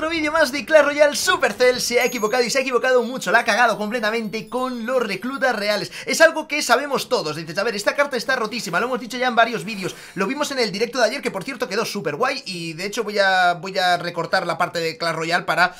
otro vídeo más de Clash Royale. Supercell se ha equivocado y se ha equivocado mucho, la ha cagado completamente con los reclutas reales. Es algo que sabemos todos. Dices, a ver, esta carta está rotísima, lo hemos dicho ya en varios vídeos. Lo vimos en el directo de ayer, que por cierto quedó súper guay. Y de hecho voy a recortar la parte de Clash Royale para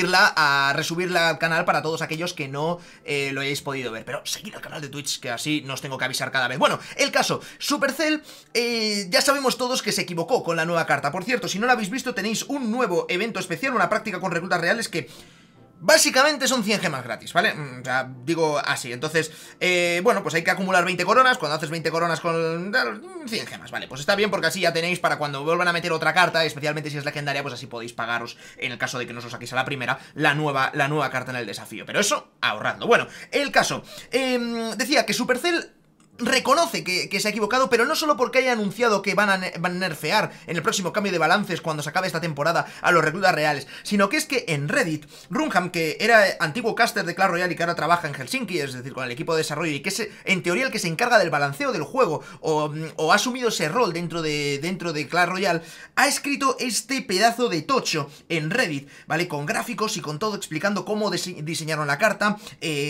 resubirla al canal para todos aquellos que no lo hayáis podido ver. Pero seguid al canal de Twitch, que así no os tengo que avisar cada vez. Bueno, el caso, Supercell, ya sabemos todos que se equivocó con la nueva carta. Por cierto, si no la habéis visto, tenéis un nuevo evento especial, una práctica con reclutas reales que básicamente son 100 gemas gratis, ¿vale? O sea, digo así. Entonces, bueno, pues hay que acumular 20 coronas. Cuando haces 20 coronas con 100 gemas, vale, pues está bien porque así ya tenéis para cuando vuelvan a meter otra carta, especialmente si es legendaria, pues así podéis pagaros, en el caso de que no os saquéis a la primera, la nueva carta en el desafío. Pero eso, ahorradlo. Bueno, el caso, decía que Supercell reconoce que se ha equivocado, pero no solo porque haya anunciado que van a nerfear en el próximo cambio de balances cuando se acabe esta temporada a los reclutas reales, sino que es que en Reddit, Runham, que era antiguo caster de Clash Royale y que ahora trabaja en Helsinki, es decir, con el equipo de desarrollo, y que es en teoría el que se encarga del balanceo del juego, o ha asumido ese rol dentro de Clash Royale, ha escrito este pedazo de tocho en Reddit, ¿vale? Con gráficos y con todo explicando cómo diseñaron la carta,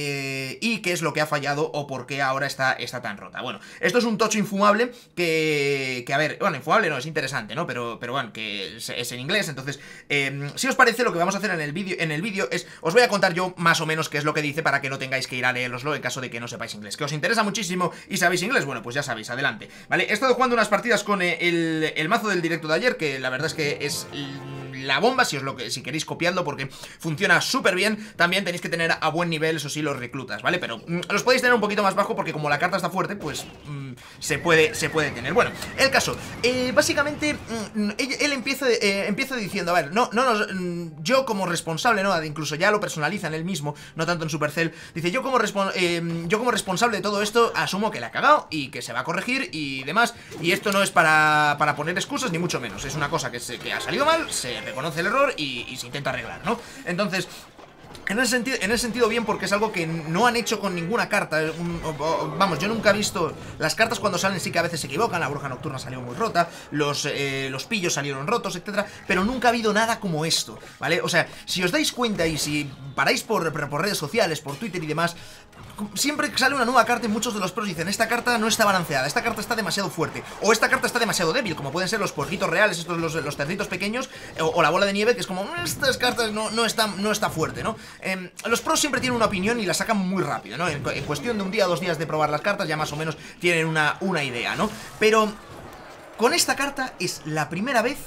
y qué es lo que ha fallado o por qué ahora está tan rota. Bueno, esto es un tocho infumable que a ver, bueno, infumable no, es interesante, ¿no? Pero bueno, que es en inglés, entonces, si os parece, lo que vamos a hacer en el vídeo es, os voy a contar yo más o menos qué es lo que dice para que no tengáis que ir a leeroslo en caso de que no sepáis inglés. ¿Que os interesa muchísimo y sabéis inglés? Bueno, pues ya sabéis, adelante, ¿vale? He estado jugando unas partidas con el mazo del directo de ayer, que la verdad es que es la bomba, si queréis copiarlo, porque funciona súper bien. También tenéis que tener a buen nivel, eso sí, los reclutas, ¿vale? Pero los podéis tener un poquito más bajo porque como la carta está fuerte, pues se puede tener. Bueno, el caso, básicamente él empieza diciendo, a ver, yo como responsable, ¿no? Incluso ya lo personaliza en él mismo, no tanto en Supercell. Dice, yo como responsable de todo esto, asumo que la ha cagado y que se va a corregir y demás. Y esto no es para poner excusas, ni mucho menos. Es una cosa que ha salido mal, se reconoce el error y se intenta arreglar, ¿no? Entonces, en ese sentido bien, porque es algo que no han hecho con ninguna carta. Vamos, yo nunca he visto. Las cartas cuando salen sí que a veces se equivocan. La bruja nocturna salió muy rota, los pillos salieron rotos, etcétera, pero nunca ha habido nada como esto, ¿vale? O sea, si os dais cuenta y si paráis por redes sociales, por Twitter y demás, siempre que sale una nueva carta, y muchos de los pros dicen, esta carta no está balanceada, esta carta está demasiado fuerte, o esta carta está demasiado débil, como pueden ser los puerquitos reales, estos los cerditos pequeños, o la bola de nieve, que es como, estas cartas no está fuerte, ¿no? Los pros siempre tienen una opinión y la sacan muy rápido, ¿no? En cuestión de un día o 2 días de probar las cartas, ya más o menos tienen una idea, ¿no? Pero con esta carta es la primera vez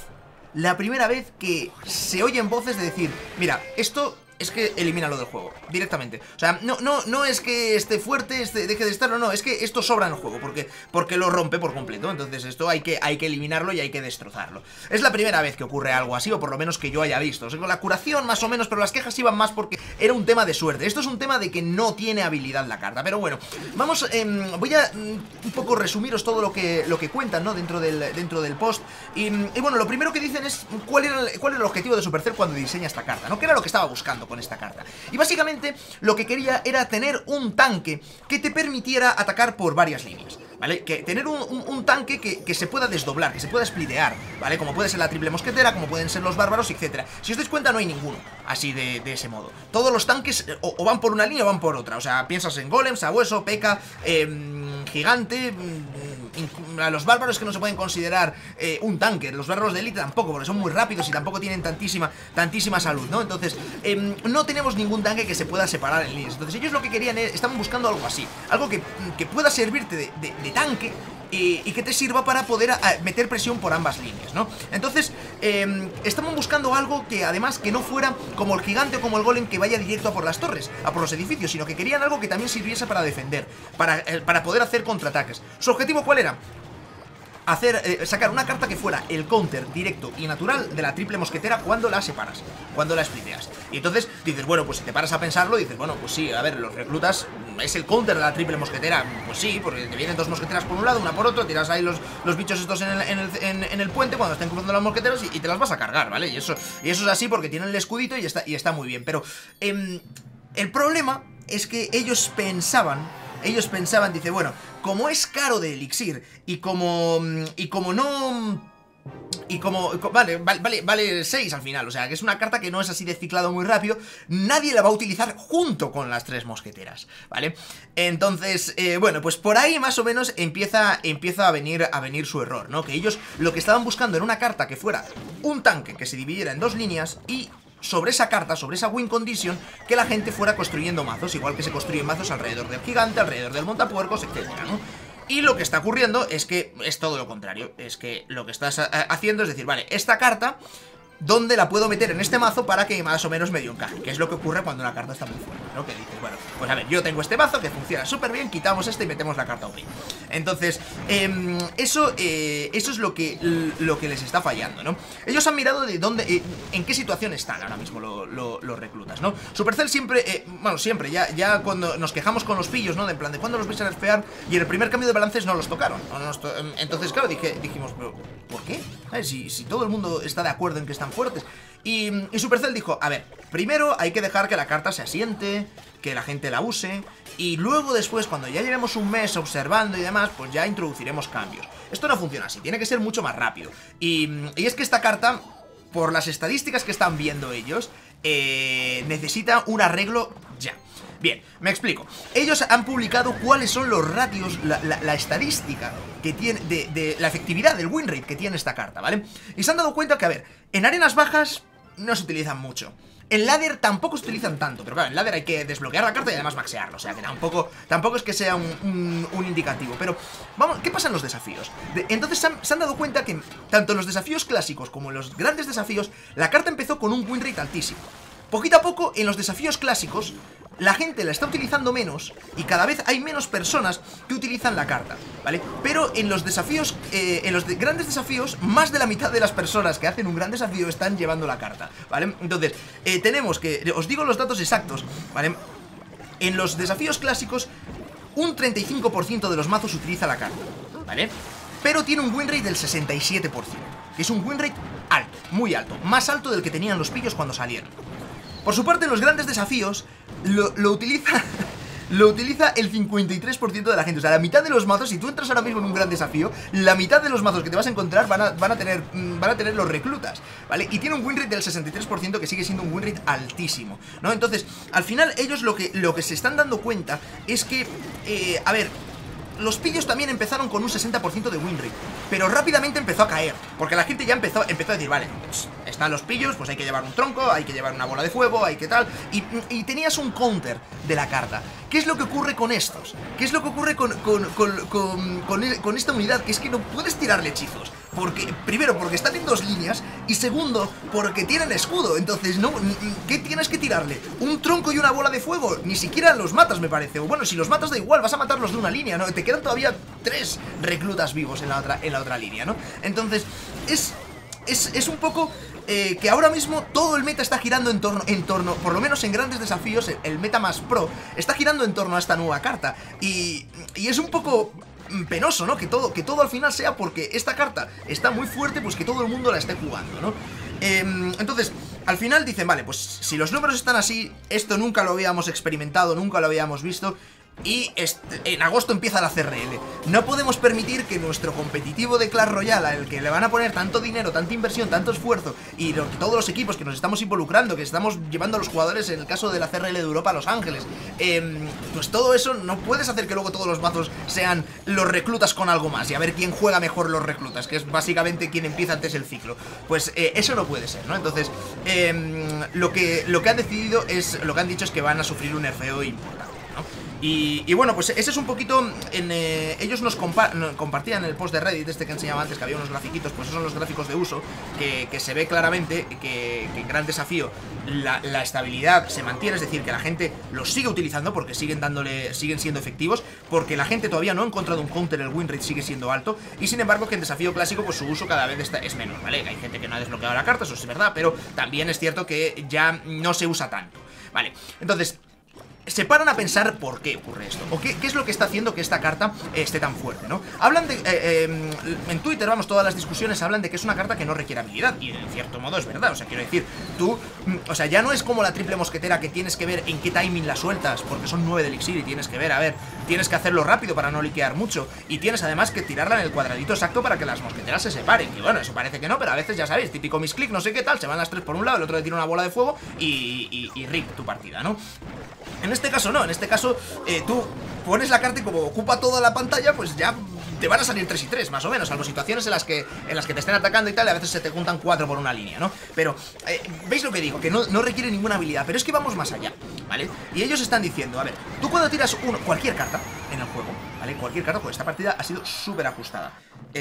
que se oyen voces de decir, mira, esto es que elimínalo del juego, directamente. O sea, no es que esté fuerte, deje de estarlo, no, es que esto sobra en el juego, porque lo rompe por completo. Entonces esto hay que eliminarlo y hay que destrozarlo. Es la primera vez que ocurre algo así, o por lo menos que yo haya visto. O sea, con la curación más o menos, pero las quejas iban más porque era un tema de suerte. Esto es un tema de que no tiene habilidad la carta. Pero bueno, vamos, voy a un poco resumiros todo lo que cuentan, ¿no? Dentro del post. Y bueno, lo primero que dicen es cuál era el objetivo de Supercell cuando diseña esta carta, ¿no? ¿Qué era lo que estaba buscando con esta carta? Y básicamente lo que quería era tener un tanque que te permitiera atacar por varias líneas, ¿vale? Que tener un tanque que se pueda desdoblar, que se pueda splitear, ¿vale? Como puede ser la triple mosquetera, como pueden ser los bárbaros, etcétera. Si os dais cuenta, no hay ninguno así de ese modo. Todos los tanques o van por una línea o van por otra. O sea, piensas en Golem, Sabueso, P.E.K.K.A, Gigante, a los bárbaros que no se pueden considerar un tanque. Los bárbaros de élite tampoco, porque son muy rápidos y tampoco tienen tantísima salud, ¿no? Entonces, no tenemos ningún tanque que se pueda separar en líneas. Entonces ellos lo que querían estaban buscando algo así, algo que pueda servirte de tanque y que te sirva para poder meter presión por ambas líneas, ¿no? Entonces, estaban buscando algo que además que no fuera como el gigante o como el golem que vaya directo a por las torres, a por los edificios, sino que querían algo que también sirviese para defender, para poder hacer contraataques. ¿Su objetivo cuál era? Sacar una carta que fuera el counter directo y natural de la triple mosquetera cuando la separas, cuando la spliteas. Y entonces dices, bueno, pues si te paras a pensarlo, dices, bueno, pues sí, a ver, los reclutas es el counter de la triple mosquetera. Pues sí, porque te vienen 2 mosqueteras por un lado, una por otro, tiras ahí los bichos estos en el puente cuando estén cruzando las mosqueteras y te las vas a cargar, ¿vale? Y eso es así porque tienen el escudito y está muy bien. Pero el problema es que ellos pensaban, dice, bueno, como es caro de elixir y como no Y vale 6 al final, o sea que es una carta que no es así de ciclado muy rápido. Nadie la va a utilizar junto con las 3 mosqueteras, ¿vale? Entonces, bueno, pues por ahí más o menos empieza a venir su error, ¿no? Que ellos lo que estaban buscando era una carta que fuera un tanque que se dividiera en 2 líneas y sobre esa carta, sobre esa win condition, que la gente fuera construyendo mazos, igual que se construyen mazos alrededor del gigante, alrededor del montapuercos, etcétera, ¿no? Y lo que está ocurriendo es que es todo lo contrario. Es que lo que estás haciendo es decir, vale, esta carta, ¿dónde la puedo meter en este mazo para que más o menos medio encaje? Que es lo que ocurre cuando una carta está muy fuerte, ¿no? Que dices, bueno, pues a ver, yo tengo este mazo que funciona súper bien, quitamos este y metemos la carta OP. Entonces, eso es lo que les está fallando, ¿no? Ellos han mirado de dónde, en qué situación están ahora mismo los reclutas, ¿no? Supercell siempre, bueno, siempre, ya cuando nos quejamos con los pillos, ¿no? De en plan, ¿de cuándo los vais a nerfear? Y en el primer cambio de balances no los tocaron. Entonces, claro, dijimos, pero ¿por qué? Si todo el mundo está de acuerdo en que están fuertes. Y Supercell dijo, a ver, primero hay que dejar que la carta se asiente, que la gente la use, y luego después, cuando ya llevemos un mes observando y demás, pues ya introduciremos cambios. Esto no funciona así, tiene que ser mucho más rápido. Y es que esta carta, por las estadísticas que están viendo ellos, necesita un arreglo ya. Bien, me explico. Ellos han publicado cuáles son los ratios, la estadística que tiene, de la efectividad del win rate que tiene esta carta, ¿vale? Y se han dado cuenta que, a ver, en arenas bajas no se utilizan mucho. En ladder tampoco se utilizan tanto, pero claro, en ladder hay que desbloquear la carta y además maxearlo, o sea que tampoco es que sea un indicativo. Pero, vamos, ¿qué pasa en los desafíos? Entonces se han dado cuenta que tanto en los desafíos clásicos como en los grandes desafíos, la carta empezó con un win rate altísimo. Poquito a poco, en los desafíos clásicos, la gente la está utilizando menos y cada vez hay menos personas que utilizan la carta, ¿vale? Pero en los desafíos, grandes desafíos, más de la mitad de las personas que hacen un gran desafío están llevando la carta, ¿vale? Entonces, tenemos que, os digo los datos exactos, ¿vale? En los desafíos clásicos, un 35% de los mazos utiliza la carta, ¿vale? Pero tiene un win rate del 67%, que es un win rate alto, muy alto, más alto del que tenían los pillos cuando salieron. Por su parte, en los grandes desafíos lo utiliza el 53% de la gente. O sea, la mitad de los mazos, si tú entras ahora mismo en un gran desafío, la mitad de los mazos que te vas a encontrar van a tener los reclutas, ¿vale? Y tiene un win rate del 63%, que sigue siendo un win rate altísimo, ¿no? Entonces, al final, ellos lo que se están dando cuenta es que, a ver, los pillos también empezaron con un 60% de win rate, pero rápidamente empezó a caer, porque la gente ya empezó a decir, vale, pues están los pillos, pues hay que llevar un tronco, hay que llevar una bola de fuego, hay que tal, y tenías un counter de la carta. ¿Qué es lo que ocurre con estos? ¿Qué es lo que ocurre con esta unidad? Que es que no puedes tirarle hechizos. Primero, porque están en 2 líneas, y segundo, porque tienen escudo. Entonces, no, ¿qué tienes que tirarle? ¿Un tronco y una bola de fuego? Ni siquiera los matas, me parece. O bueno, si los matas da igual, vas a matarlos de una línea, ¿no? Te quedan todavía 3 reclutas vivos en la otra línea, ¿no? Entonces, es un poco que ahora mismo todo el meta está girando en torno, por lo menos en grandes desafíos, el meta más pro está girando en torno a esta nueva carta. Y es un poco penoso, ¿no? Que todo al final sea porque esta carta está muy fuerte, pues que todo el mundo la esté jugando, ¿no? Entonces, al final dicen, vale, pues si los números están así, esto nunca lo habíamos experimentado, nunca lo habíamos visto. Y en agosto empieza la CRL. No podemos permitir que nuestro competitivo de Clash Royale, al que le van a poner tanto dinero, tanta inversión, tanto esfuerzo, y todos los equipos que nos estamos involucrando, que estamos llevando a los jugadores, en el caso de la CRL de Europa, a Los Ángeles, pues todo eso no puedes hacer que luego todos los mazos sean los reclutas con algo más, y a ver quién juega mejor los reclutas, que es básicamente quien empieza antes el ciclo. Pues eso no puede ser, ¿no? Entonces, lo que han decidido es, lo que han dicho es que van a sufrir un nerfeo importante, ¿no? Y bueno, pues ese es un poquito ellos nos compartían en el post de Reddit, este que enseñaba antes, que había unos grafiquitos, pues esos son los gráficos de uso, que se ve claramente que en Gran Desafío la estabilidad se mantiene, es decir, que la gente los sigue utilizando porque siguen siendo efectivos, porque la gente todavía no ha encontrado un counter, el win rate sigue siendo alto, y sin embargo que en Desafío Clásico pues su uso cada vez es menor, ¿vale? Hay gente que no ha desbloqueado la carta, eso es verdad, pero también es cierto que ya no se usa tanto, ¿vale? Entonces, se paran a pensar por qué ocurre esto, o qué es lo que está haciendo que esta carta esté tan fuerte, ¿no? Hablan de, en Twitter, vamos, todas las discusiones hablan de que es una carta que no requiere habilidad, y en cierto modo es verdad, o sea, quiero decir, tú, o sea, ya no es como la triple mosquetera que tienes que ver en qué timing la sueltas, porque son 9 de elixir y tienes que ver, a ver, tienes que hacerlo rápido para no liquear mucho, y tienes además que tirarla en el cuadradito exacto para que las mosqueteras se separen, que bueno, eso parece que no, pero a veces ya sabéis, típico misclick, no sé qué tal, se van las 3 por un lado, el otro le tira una bola de fuego y rip tu partida, ¿no? En este caso no, en este caso tú pones la carta y como ocupa toda la pantalla, pues ya te van a salir 3 y 3, más o menos, salvo situaciones en las que te estén atacando y tal, y a veces se te juntan 4 por una línea, ¿no? Pero, ¿veis lo que digo? Que no requiere ninguna habilidad, pero es que vamos más allá, ¿vale? Y ellos están diciendo, a ver, tú cuando tiras cualquier carta en el juego, ¿vale? Cualquier carta, pues esta partida ha sido súper ajustada.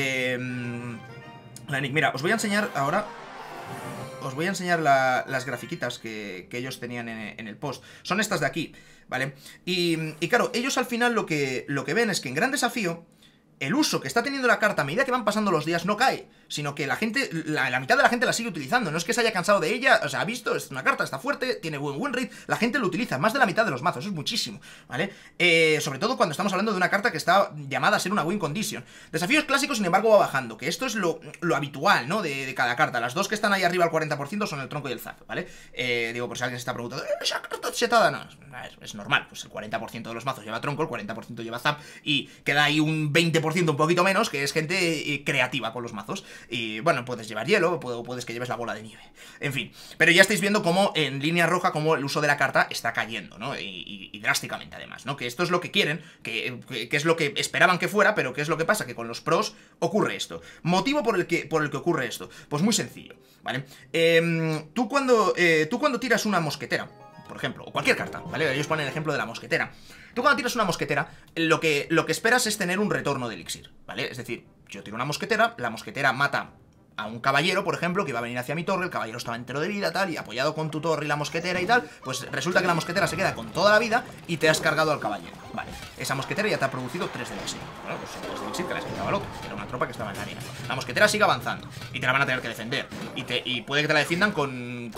Mira, os voy a enseñar ahora... Os voy a enseñar las grafiquitas que ellos tenían en el post. Son estas de aquí, ¿vale? Y claro, ellos al final lo que ven es que en Gran Desafío el uso que está teniendo la carta a medida que van pasando los días no cae, sino que la gente, la mitad de la gente la sigue utilizando. No es que se haya cansado de ella, o sea, ha visto, es una carta, está fuerte, tiene buen win rate, la gente lo utiliza, más de la mitad de los mazos, eso es muchísimo, ¿vale? Sobre todo cuando estamos hablando de una carta que está llamada a ser una win condition. Desafíos clásicos, sin embargo, va bajando, que esto es lo habitual, ¿no? De cada carta. Las dos que están ahí arriba al 40% son el tronco y el zap, ¿vale? Digo, por si alguien se está preguntando, ¿esa carta chetada? No, es normal, pues el 40% de los mazos lleva tronco, el 40% lleva zap, y queda ahí un 20% un poquito menos, que es gente creativa con los mazos. Y bueno, puedes llevar hielo, puedes que lleves la bola de nieve. En fin, pero ya estáis viendo cómo en línea roja, cómo el uso de la carta está cayendo, ¿no? Y drásticamente además, ¿no? Que esto es lo que quieren, que es lo que esperaban que fuera, pero ¿qué es lo que pasa? Que con los pros ocurre esto. ¿Motivo por el que ocurre esto? Pues muy sencillo, ¿vale? Tú cuando tiras una mosquetera, por ejemplo, o cualquier carta, ¿vale? Ellos ponen el ejemplo de la mosquetera. Tú cuando tiras una mosquetera, lo que esperas es tener un retorno de elixir, ¿vale? Es decir, yo tiro una mosquetera, la mosquetera mata a un caballero, por ejemplo, que iba a venir hacia mi torre, el caballero estaba entero de vida, tal, y apoyado con tu torre y la mosquetera y tal, pues resulta que la mosquetera se queda con toda la vida y te has cargado al caballero, vale. Esa mosquetera ya te ha producido 3 de elixir, bueno, pues 3 de elixir que la quitaba al otro, que era una tropa que estaba en la arena. La mosquetera sigue avanzando y te la van a tener que defender, y puede que te la defiendan con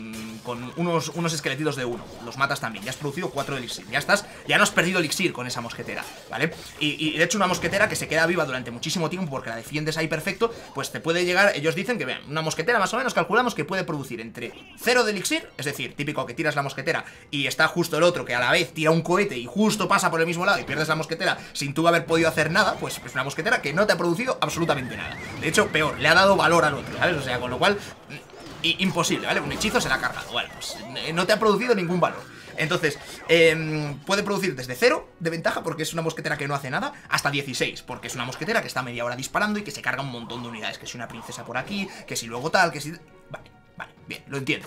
unos esqueletitos de 1. Los matas también, ya has producido 4 de elixir. Ya no has perdido elixir con esa mosquetera, ¿vale? Y de hecho una mosquetera que se queda viva durante muchísimo tiempo porque la defiendes ahí perfecto, pues te puede llegar, ellos dicen que, vean, una mosquetera más o menos calculamos que puede producir entre 0 de elixir, es decir, típico que tiras la mosquetera y está justo el otro que a la vez tira un cohete y justo pasa por el mismo lado y pierdes la mosquetera sin tú haber podido hacer nada, pues es una mosquetera que no te ha producido absolutamente nada. De hecho, peor, le ha dado valor al otro, ¿sabes? O sea, con lo cual... imposible, ¿vale? Un hechizo se la ha cargado, vale, pues no te ha producido ningún valor. Entonces, puede producir desde 0 de ventaja, porque es una mosquetera que no hace nada, hasta 16, porque es una mosquetera que está media hora disparando y que se carga un montón de unidades, que si una princesa por aquí, que si luego tal, que si... Vale, bien, lo entiendo.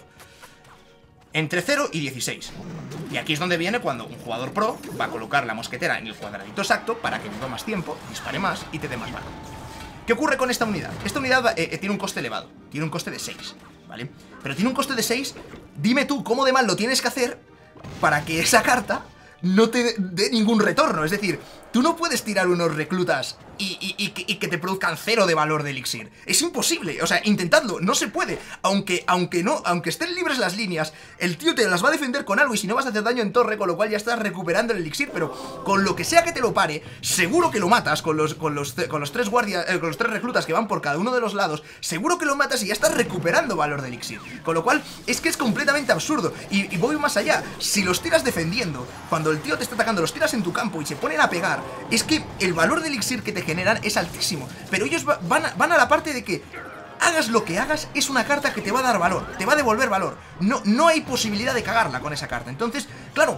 Entre 0 y 16. Y aquí es donde viene cuando un jugador pro va a colocar la mosquetera en el cuadradito exacto para que no más tiempo, dispare más y te dé más valor. ¿Qué ocurre con esta unidad? Esta unidad tiene un coste elevado, tiene un coste de 6, ¿vale? Pero tiene un coste de 6, dime tú cómo de mal lo tienes que hacer para que esa carta no te dé ningún retorno. Es decir, tú no puedes tirar unos reclutas y que te produzcan 0 de valor de elixir. Es imposible, o sea, intentadlo, no se puede. Aunque estén libres las líneas, el tío te las va a defender con algo y si no vas a hacer daño en torre, con lo cual ya estás recuperando el elixir, pero con lo que sea que te lo pare, seguro que lo matas con los 3 guardias, con los 3 reclutas que van por cada uno de los lados, seguro que lo matas y ya estás recuperando valor de elixir. Con lo cual, es que es completamente absurdo. Y voy más allá, si los tiras defendiendo, cuando el tío te está atacando, los tiras en tu campo y se ponen a pegar, es que el valor de elixir que te generan es altísimo, pero ellos van a la parte de que hagas lo que hagas, es una carta que te va a dar valor, te va a devolver valor, no hay posibilidad de cagarla con esa carta. Entonces, claro,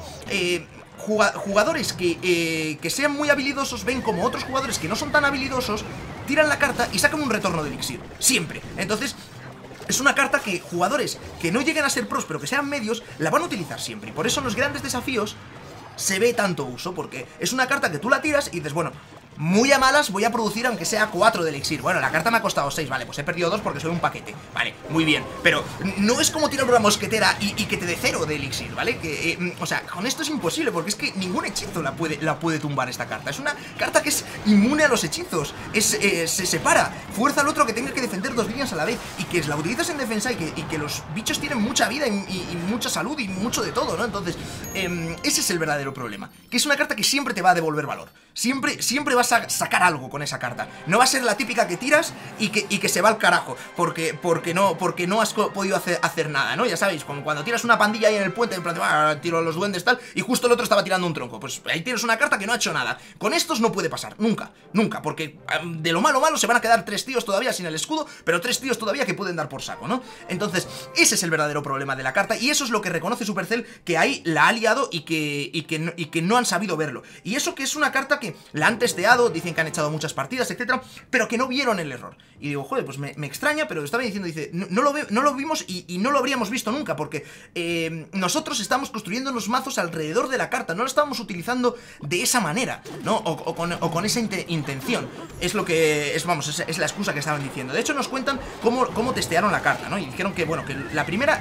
jugadores que sean muy habilidosos ven como otros jugadores que no son tan habilidosos tiran la carta y sacan un retorno de elixir, siempre. Entonces, es una carta que jugadores que no lleguen a ser pros pero que sean medios, la van a utilizar siempre, y por eso en los grandes desafíos se ve tanto uso, porque es una carta que tú la tiras y dices, bueno, muy a malas voy a producir aunque sea 4 de elixir. Bueno, la carta me ha costado 6, vale, pues he perdido 2 porque soy un paquete. Vale, muy bien, pero no es como tirar una mosquetera y que te dé 0 de elixir, ¿vale? O sea, con esto es imposible porque es que ningún hechizo la puede tumbar esta carta. Es una carta que es inmune a los hechizos, se separa, fuerza al otro que tenga que defender 2 líneas a la vez y que la utilizas en defensa y que los bichos tienen mucha vida y mucha salud y mucho de todo, ¿no? Entonces, ese es el verdadero problema, que es una carta que siempre te va a devolver valor. Siempre vas a sacar algo con esa carta. No va a ser la típica que tiras y que se va al carajo porque no has podido hacer nada, ¿no? Ya sabéis, como cuando tiras una pandilla ahí en el puente, en plan, tiro a los duendes tal, y justo el otro estaba tirando un tronco. Pues ahí tienes una carta que no ha hecho nada. Con estos no puede pasar, nunca, porque de lo malo se van a quedar 3 tíos todavía sin el escudo, pero 3 tíos todavía que pueden dar por saco, ¿no? Entonces, ese es el verdadero problema de la carta y eso es lo que reconoce Supercell, que ahí la ha liado y que no han sabido verlo. Y eso que es una carta que la han testeado, dicen que han echado muchas partidas, etcétera, pero que no vieron el error. Y digo, joder, pues me extraña, pero estaba diciendo, dice, no lo vimos y no lo habríamos visto nunca, porque nosotros estamos construyendo los mazos alrededor de la carta, no la estábamos utilizando de esa manera, ¿no? O con esa intención. Es lo que vamos, es la excusa que estaban diciendo. De hecho, nos cuentan cómo testearon la carta, ¿no? Y dijeron que, bueno, que la primera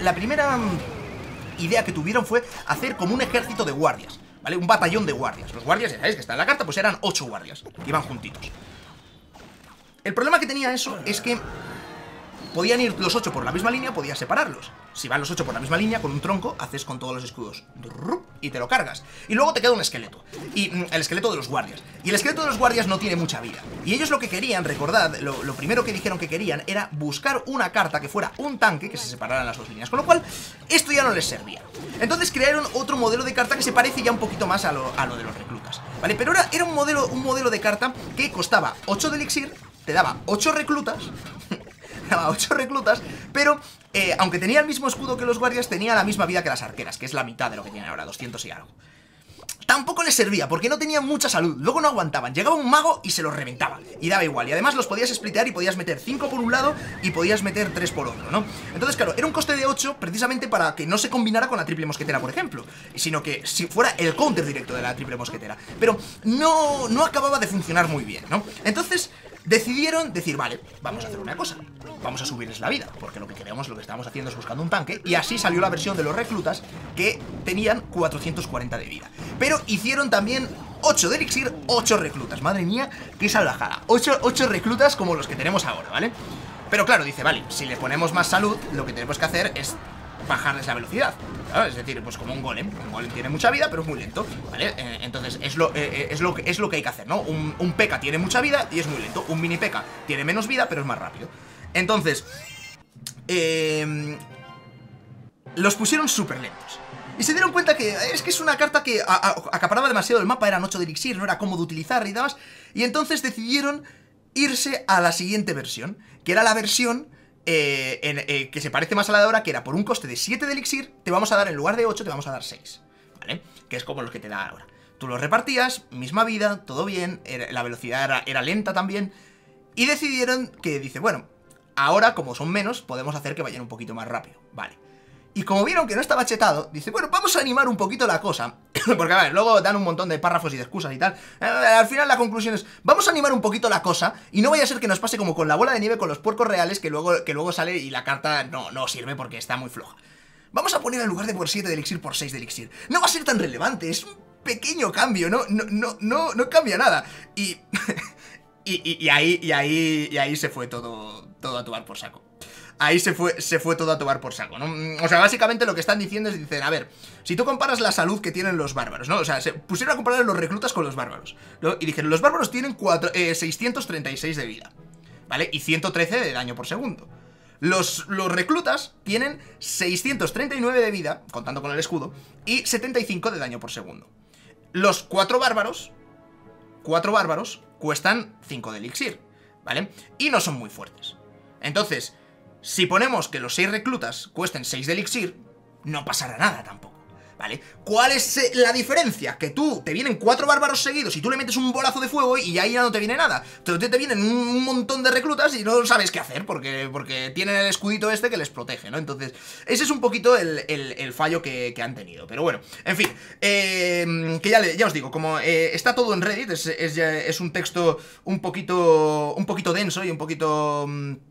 idea que tuvieron fue hacer como un ejército de guardias, ¿vale? Un batallón de guardias. Los guardias, ya sabéis que está en la carta, pues eran 8 guardias que iban juntitos. El problema que tenía eso es que podían ir los 8 por la misma línea, podías separarlos. Si van los 8 por la misma línea, con un tronco, haces con todos los escudos y te lo cargas. Y luego te queda un esqueleto. Y el esqueleto de los guardias. Y el esqueleto de los guardias no tiene mucha vida. Y ellos lo que querían, recordad, lo primero que dijeron que querían era buscar una carta que fuera un tanque que se separaran las 2 líneas. Con lo cual, esto ya no les servía. Entonces crearon otro modelo de carta que se parece ya un poquito más a lo de los reclutas, ¿vale? Pero era un modelo de carta que costaba 8 de elixir, te daba 8 reclutas. Daba 8 reclutas, pero aunque tenía el mismo escudo que los guardias, tenía la misma vida que las arqueras, que es la mitad de lo que tienen ahora, 200 y algo. Tampoco les servía, porque no tenían mucha salud, luego no aguantaban, llegaba un mago y se los reventaba, y daba igual, y además los podías splitear y podías meter 5 por un lado y podías meter 3 por otro, ¿no? Entonces, claro, era un coste de 8 precisamente para que no se combinara con la triple mosquetera, por ejemplo, sino que si fuera el counter directo de la triple mosquetera, pero no acababa de funcionar muy bien, ¿no? Entonces decidieron decir, vale, vamos a hacer una cosa, vamos a subirles la vida, porque lo que queremos, lo que estábamos haciendo es buscando un tanque, y así salió la versión de los reclutas, que tenían 440 de vida. Pero hicieron también 8 de elixir, 8 reclutas, madre mía, qué salvajada, 8 reclutas como los que tenemos ahora, ¿vale? Pero claro, dice, vale, si le ponemos más salud, lo que tenemos que hacer es bajarles la velocidad, ¿sabes? Es decir, pues como un golem tiene mucha vida, pero es muy lento, ¿vale? Entonces es lo que hay que hacer, ¿no? Un P.E.K.K.A tiene mucha vida y es muy lento. Un mini P.E.K.K.A tiene menos vida, pero es más rápido. Entonces, los pusieron súper lentos. Y se dieron cuenta que es una carta que acaparaba demasiado el mapa, eran 8 de elixir, no era cómodo utilizar y demás. Y entonces decidieron irse a la siguiente versión, que era la versión que se parece más a la de ahora, que era por un coste de 7 de elixir, te vamos a dar, en lugar de 8, te vamos a dar 6, ¿vale? Que es como los que te da ahora. Tú los repartías, misma vida, todo bien, la velocidad era lenta también, y decidieron que, dice, bueno, ahora como son menos, podemos hacer que vayan un poquito más rápido, vale. Y como vieron que no estaba chetado, dice, bueno, vamos a animar un poquito la cosa. Porque, a ver, luego dan un montón de párrafos y de excusas y tal. Al final la conclusión es, vamos a animar un poquito la cosa y no vaya a ser que nos pase como con la bola de nieve con los puercos reales, que luego sale y la carta no sirve porque está muy floja. Vamos a poner en lugar de por 7 de elixir, por 6 de elixir. No va a ser tan relevante, es un pequeño cambio, no cambia nada. Y ahí se fue todo a tomar por saco. Ahí se fue todo a tomar por saco, ¿no? O sea, básicamente lo que están diciendo es, dicen, a ver, si tú comparas la salud que tienen los bárbaros, ¿no? O sea, se pusieron a comparar los reclutas con los bárbaros, ¿no? Y dijeron, los bárbaros tienen 636 de vida, ¿vale? Y 113 de daño por segundo. Los reclutas tienen 639 de vida, contando con el escudo, y 75 de daño por segundo. Los 4 bárbaros cuestan 5 de elixir, ¿vale? Y no son muy fuertes. Entonces, si ponemos que los 6 reclutas cuesten 6 de elixir, no pasará nada tampoco. ¿vale? ¿Cuál es la diferencia? Que tú te vienen 4 bárbaros seguidos y tú le metes un bolazo de fuego y ahí ya no te viene nada. Te vienen un montón de reclutas y no sabes qué hacer porque tienen el escudito este que les protege, ¿no? Entonces, ese es un poquito el fallo que han tenido. Pero bueno, en fin, que ya os digo, como está todo en Reddit, es un texto un poquito denso y un poquito...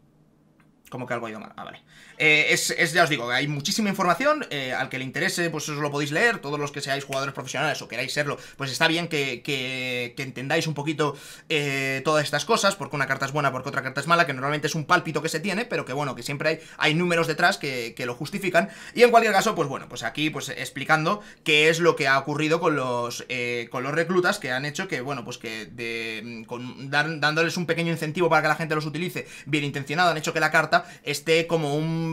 como que algo ha ido mal. Ah, vale. Ya os digo, hay muchísima información, al que le interese, pues os lo podéis leer, todos los que seáis jugadores profesionales o queráis serlo, pues está bien que entendáis un poquito todas estas cosas, porque una carta es buena, porque otra carta es mala, que normalmente es un pálpito que se tiene, pero que bueno, que siempre hay números detrás que lo justifican, y en cualquier caso, pues bueno, pues aquí pues explicando qué es lo que ha ocurrido con los reclutas, que han hecho que, bueno, pues que dándoles un pequeño incentivo para que la gente los utilice bien intencionado, han hecho que la carta esté como un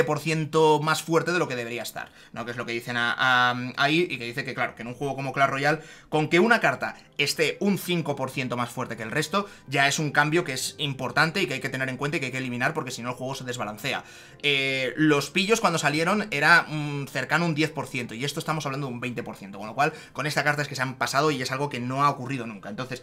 20% más fuerte de lo que debería estar, ¿no? Que es lo que dicen ahí, y que dice que, claro, que en un juego como Clash Royale, con que una carta esté un 5% más fuerte que el resto, ya es un cambio que es importante y que hay que tener en cuenta y que hay que eliminar, porque si no el juego se desbalancea. Los pillos cuando salieron era cercano a un 10%, y esto estamos hablando de un 20%, con lo cual, con esta carta es que se han pasado y es algo que no ha ocurrido nunca. Entonces,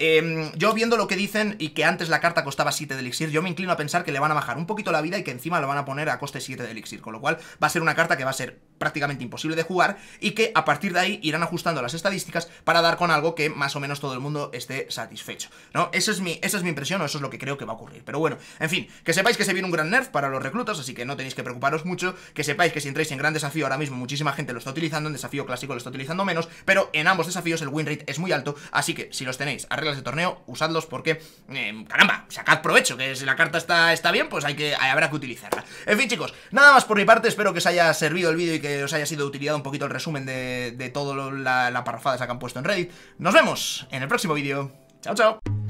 yo viendo lo que dicen y que antes la carta costaba 7 de elixir, yo me inclino a pensar que le van a bajar un poquito la vida y que encima lo van a poner a coste 7 de elixir, con lo cual va a ser una carta que va a ser prácticamente imposible de jugar y que a partir de ahí irán ajustando las estadísticas para dar con algo que más o menos todo el mundo esté satisfecho, ¿no? Esa es mi impresión, o eso es lo que creo que va a ocurrir. Pero bueno, en fin, que sepáis que se viene un gran nerf para los reclutas, así que no tenéis que preocuparos mucho, que sepáis que si entráis en gran desafío ahora mismo muchísima gente lo está utilizando, en desafío clásico lo está utilizando menos, pero en ambos desafíos el win rate es muy alto, así que si los tenéis a reglas de torneo, usadlos porque, caramba, sacad provecho, que si la carta está bien, pues habrá que utilizarla. En fin, chicos, nada más por mi parte, espero que os haya servido el vídeo y que os haya sido de utilidad un poquito el resumen de todo la parrafada esa que han puesto en Reddit. Nos vemos en el próximo vídeo. Chao, chao.